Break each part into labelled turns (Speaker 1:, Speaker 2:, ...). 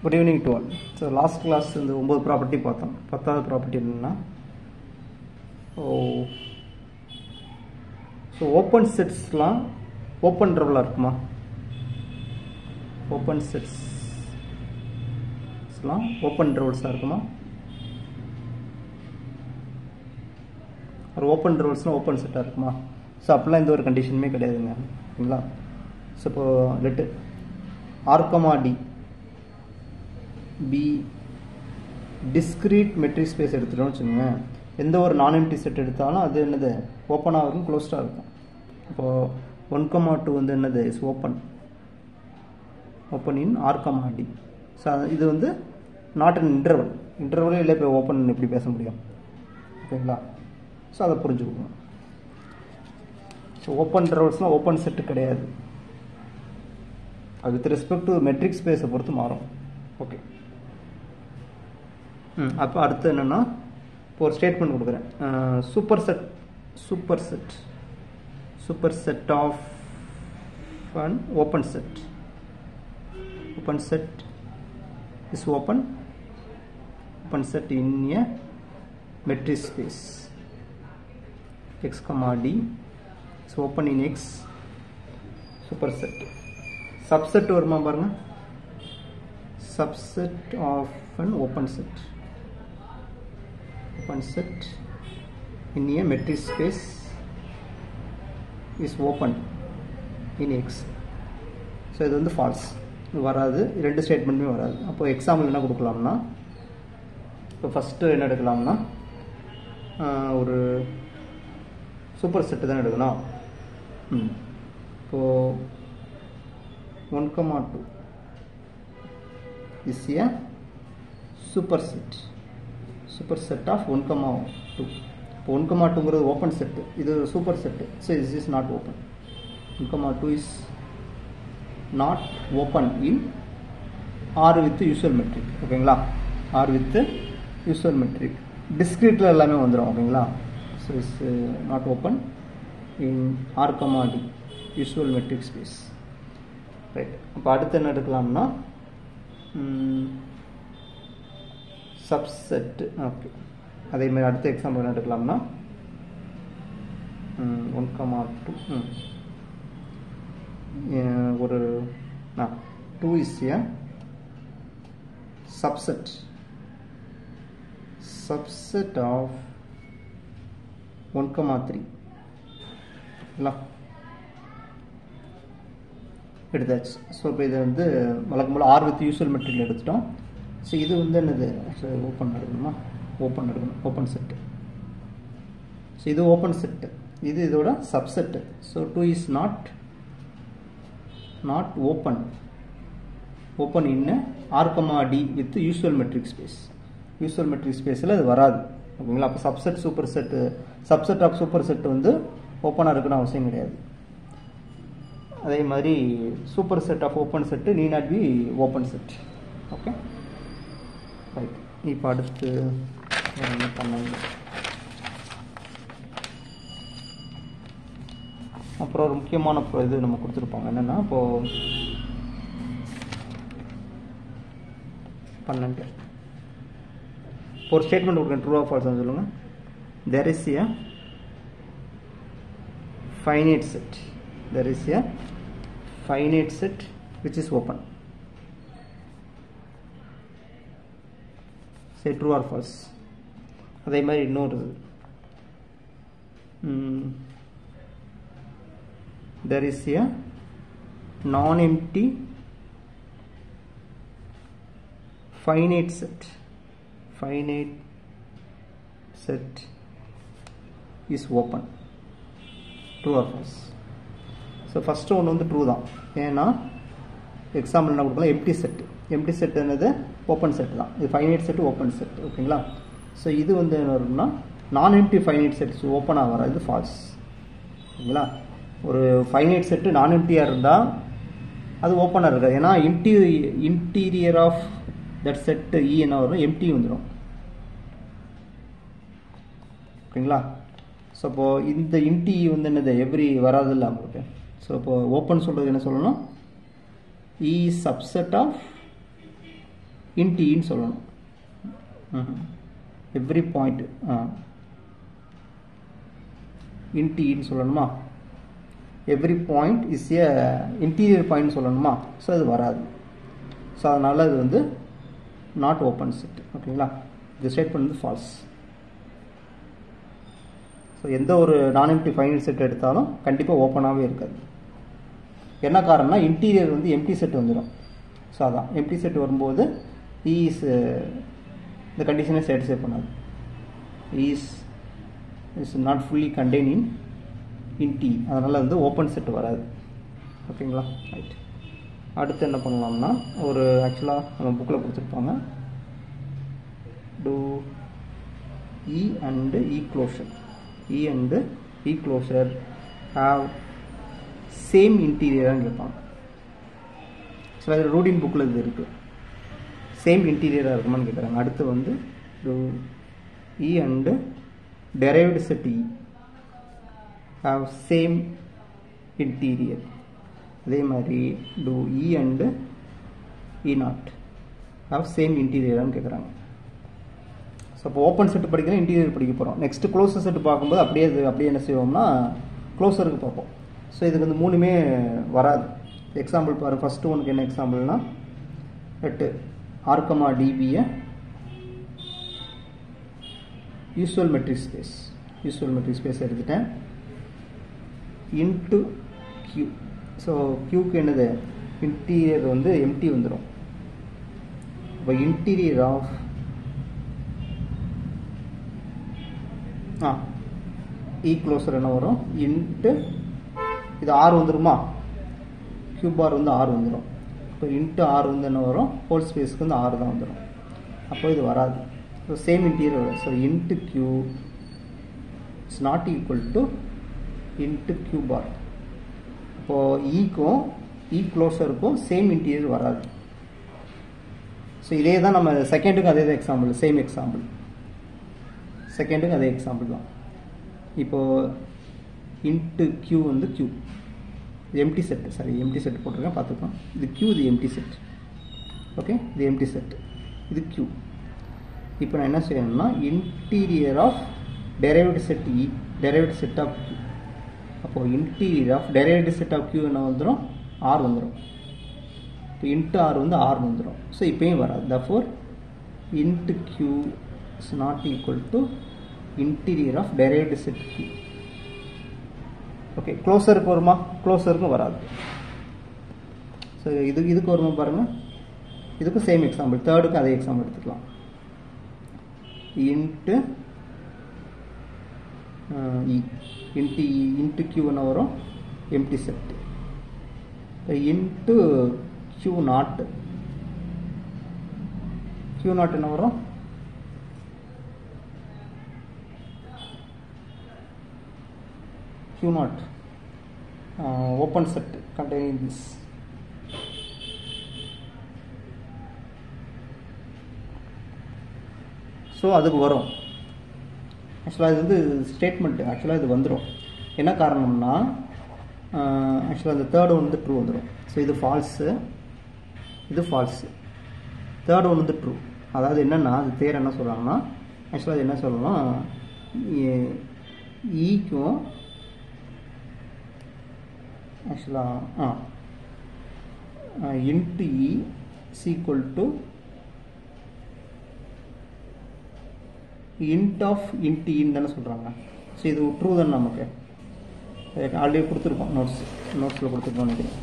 Speaker 1: Good evening to all. So last class இந்த 9 property பார்த்தோம். 10வது ப்ராப்பர்ட்டி என்னன்னா ஓப்பன் செட்ஸ்லாம் ஓப்பன் இன்டர்வலா இருக்குமா? ஓப்பன் செட்ஸ்லாம் ஓப்பன் இன்டர்வல்ஸா இருக்குமா? ஒரு ஓப்பன் இன்டர்வல்ஸ்னா ஓப்பன் செட்டா இருக்குமா? ஸோ அப்படிலாம் எந்த ஒரு கண்டிஷனுமே கிடையாதுங்க. ஓகேங்களா? ஸோ இப்போ let R, D be discrete metric space எடுத்துட்டோம்னு வச்சுக்கோங்க. எந்த ஒரு நான் எம்டி செட் எடுத்தாலும் அது என்னது ஓப்பனாக இருக்கும், க்ளோஸ்டாக இருக்கும். இப்போது 1, 2 வந்து என்னது is open in R, D. So இது வந்து நாட் அன் இன்டர்வலே இல்லை. இப்போ ஓப்பன் எப்படி பேச முடியும்? ஓகேங்களா? ஸோ அதை புரிஞ்சுக்கணும். ஸோ ஓப்பன் இன்டர்வல்ஸ்னால் ஓப்பன் செட்டு கிடையாது. அது வித் ரெஸ்பெக்ட் டு மெட்ரிக் ஸ்பேஸை பொறுத்து மாறும். ஓகே. அப்போ அடுத்து என்னென்னா இப்போ ஒரு ஸ்டேட்மெண்ட் கொடுக்குறேன். Super set of an open set is open set in a metric space x, D is open in X superset. Subset வருமா பாருங்க. Subset of an open set in a metric space is open in X. So இது வந்து falls, இது வராது. ரெண்டு ஸ்டேட்மெண்ட்டுமே வராது. அப்போ example என்ன கொடுக்கலாம்னா, இப்போ ஃபஸ்ட்டு என்ன எடுக்கலாம்னா ஒரு சூப்பர் செட்டு தான் எடுக்கணும். இப்போது 1, 2 is a super set of 1, 2. இப்போ 1, 2ங்கிறது ஓப்பன் செட்டு, இது super set. So this is not open. 1, 2 is not open in R with usual metric. ஓகேங்களா? R வித் யூசுவல் மெட்ரிக் டிஸ்கிரீட்டில் எல்லாமே வந்துடும். ஓகேங்களா? So is not open in R, D usual metric space. Right. அப்போ அடுத்து என்ன எடுக்கலாம்னா subset. Okay. அதேமாதிரி அடுத்த எக்ஸாம்பிள் என்ன எடுக்கலாம்னா 1, 2 ஒரு 2 இஸ் ஏ சப்செட் ஆஃப் 1, 3 எடுத்தாச்சு. ஸோ இப்போ இதை வந்து வழக்கம் போல் ஆர் வித் யூசுவல் மெட்ரிக் எடுத்துட்டோம். ஸோ இது வந்து என்னது ஓப்பன் ஓப்பன் செட்டு. ஸோ இது ஓப்பன் செட்டு, இது இதோட subset. So 2 is not open in R, D with usual metric space. Usual metric ஸ்பேஸில் அது வராது. ஓகேங்களா? அப்போ சப்செட் ஆஃப் சூப்பர் செட் வந்து ஓப்பனாக இருக்குன்னு அவசியம் கிடையாது. அதே மாதிரி super set of open set need not be open set. Okay, right. இப்போ அடுத்து என்ன பண்ணாங்க, அப்புறம் ஒரு முக்கியமான இது நம்ம கொடுத்துருப்பாங்க. என்னென்னா இப்போது 12 ஒரு ஸ்டேட்மெண்ட் கொடுக்குறேன். ட்ரூ ஆர் ஃபால்ஸ் சொல்லுங்கள். there is a finite set which is open. say true or false. அதே மாதிரி இன்னொரு there is a non-empty finite set is open. true or false. So first ஒன்று வந்து ட்ரூ தான். ஏன்னா எக்ஸாம்பிள் என்ன கொடுக்கலாம், எம்டி செட் என்னது ஓப்பன் செட் தான். இது ஃபைனைட் செட் ஓப்பன் செட். ஓகேங்களா? ஸோ இது வந்து என்ன வரும்னா நான் எம்டி ஃபைனைட் செட்ஸ் ஓப்பனாக வர, இது ஃபால்ஸ். ஓகேங்களா? ஒரு ஃபைனைட் செட்டு நான் எம்டியாக இருந்தால் அது ஓப்பனாக இருக்காது. ஏன்னா இன்டீரியர் ஆஃப் தட் செட்டு என்ன வரும், எம்டி வந்துடும். ஓகேங்களா? ஸோ இப்போது இந்த இன்டி வந்து என்னது எவ்ரி வராது இல்லை உங்களுக்கு. ஸோ இப்போ ஓப்பன் சொல்கிறது என்ன சொல்லணும், E subset of int ன்னு சொல்லணும். every point int ன்னு சொல்லணுமா? every point is a interior point சொல்லணுமா? ஸோ அது வராது. ஸோ அதனால் அது வந்து நாட் ஓப்பன் செட். ஓகேங்களா? இது ஸ்டேட்மெண்ட் வந்து ஃபால்ஸ். ஸோ எந்த ஒரு நான் எம்டி ஃபைனல் செட் எடுத்தாலும் கண்டிப்பாக ஓப்பனாகவே இருக்காது. என்ன காரணம்னா இன்டீரியர் வந்து எம்டி செட் வந்துடும். ஸோ அதான் எம்டி செட் வரும்போது இஸ் இந்த கண்டிஷனை சாட்டிஸ்ஃபை பண்ணாது. Is not fully contain in D. அதனால் வந்து ஓப்பன் செட் வராது. ஓகேங்களா? ரைட். அடுத்து என்ன பண்ணலாம்னா ஒரு ஆக்சுவலாக நம்ம புக்கில் கொடுத்துருப்பாங்க do E and E closure. E and E closure have same interior ன்னு கேட்பாங்க. ஸோ அது ரூடின் புக்கில் இது இருக்குது. சேம் இன்டீரியராக இருக்குமான்னு கேட்குறாங்க. அடுத்து வந்து do E and derived set E have same interior. அதே மாதிரி do E and E not have same interiorன்னு கேட்குறாங்க. ஸோ இப்போ ஓப்பன் செட் படிக்கிறோம், இன்டீரியர் படிக்க போகிறோம். நெக்ஸ்ட்டு க்ளோசர் செட் பார்க்கும்போது அப்படியே என்ன செய்வோம்னா க்ளோசருக்கு பார்ப்போம். ஸோ இதுக்கு வந்து மூணுமே வராது. எக்ஸாம்பிள் பாரு. ஃபஸ்ட்டு ஒனுக்கு என்ன எக்ஸாம்பிள்னா R, DB usual metric space எடுத்துட்டேன் இன்ட்டு Q. ஸோ Qக்கு என்னது இன்டீரியர் வந்து எம்டி வந்துடும். இப்போ இன்டீரியர் ஆஃப் E க்ளோசர் என்ன வரும் இன்ட்டு இது ஆர் வந்துடுமா? Q பார் வந்து ஆர் வந்துடும். இப்போ இன்ட்டு ஆர் வந்து என்ன வரும் ஹோல் ஸ்பேஸ்க்கு வந்து ஆர் தான் வந்துடும். அப்போ இது வராது. ஸோ சேம் இன்டீரியர் வரும். So int Q it's not equal to int Q bar. இப்போது ஈக்கும் இ க்ளோசருக்கும் சேம் இன்டீரியர் வராது. ஸோ இதே தான் நம்ம செகண்டுக்கு அதே தான் எக்ஸாம்பிள். Same example. செகண்டுக்கு அதே எக்ஸாம்பிள் தான். இப்போது இன்ட்டு Q வந்து Q empty set. Empty set போட்டிருக்கேன் பார்த்துக்கலாம். இது Q, இது எம்டி செட். ஓகே, இது எம்டி செட், இது Q. இப்போ நான் என்ன செய்யணும்னா interior of derived set E, derived set of Q. அப்போது interior of derived set of Q என்ன வந்துடும்? ஆர் வந்துடும். இப்போ இன்ட்டு ஆர் வந்து ஆர் வந்துடும். ஸோ இப்போயும் வராது. therefore int Q is not equal to interior of derived set Q. Okay, க்ளோசருக்கு வருமா? க்ளோசருக்கும் வராது. ஸோ இதுக்கு வருமா பாருங்கள். இதுக்கும் சேம் எக்ஸாம்பிள். தேர்டுக்கு அதே எக்ஸாம்பிள் எடுத்துக்கலாம். இன்ட்டு E இன்ட்டு Q என்ன வரும்? Empty set. Int Q not என்ன வரும்? Q not open set containing this. ஸோ அதுக்கு வரும். ஆக்சுவலாக இது வந்து ஸ்டேட்மெண்ட்டு. ஆக்சுவலாக இது வந்துடும். என்ன காரணம்னா ஆக்சுவலாக இந்த தேர்ட் ஒன் வந்து ட்ரூ வந்துடும். ஸோ இது ஃபால்ஸு, இது ஃபால்ஸு. தேர்ட் ஒன் வந்து ட்ரூ. அதாவது என்னென்னா அது தேர் என்ன சொல்கிறாங்கன்னா ஆக்சுவலாக அது என்ன சொல்லலாம் ஈக்கும் ஆக்சுவலாக int E is equal to int of int E தானே சொல்கிறாங்க. ஸோ இது ட்ரூ தானே. நமக்கு ஆல்ரெடி கொடுத்துருக்கோம். நோட்ஸில் கொடுத்துருக்கோம் நினைக்கிறேன்.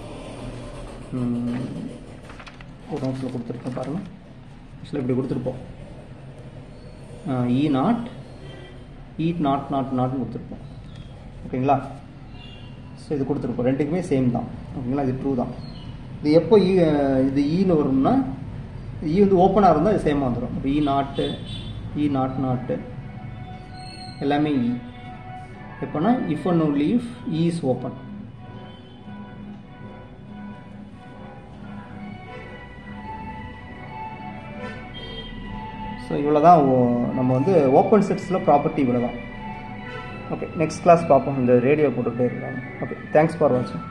Speaker 1: ஒரு நோட்ஸில் கொடுத்துருக்கோம் பாருங்கள். ஆக்சுவலாக இப்படி கொடுத்துருப்போம். E நாட் கொடுத்துருப்போம். ஓகேங்களா? ஸோ இது கொடுத்துருப்போம். ரெண்டுக்குமே சேம் தான். ஓகேங்களா? இது ட்ரூ தான். இது எப்போ இது ஈன்னு வரும்னா E வந்து ஓப்பனாக இருந்தால் இது சேமாக வந்துடும். இப்போ E நாட் எல்லாமே E. எப்போனா if and only if E is open. So இவ்வளோ தான் நம்ம வந்து ஓப்பன் செட்ஸில் ப்ராப்பர்ட்டி இவ்வளோ தான். ஓகே, நெக்ஸ்ட் கிளாஸ் பார்ப்போம். இந்த ரேடியோ போட்டுகிட்டே இருக்காங்க. ஓகே, தேங்க்ஸ் ஃபார் வாட்சிங்.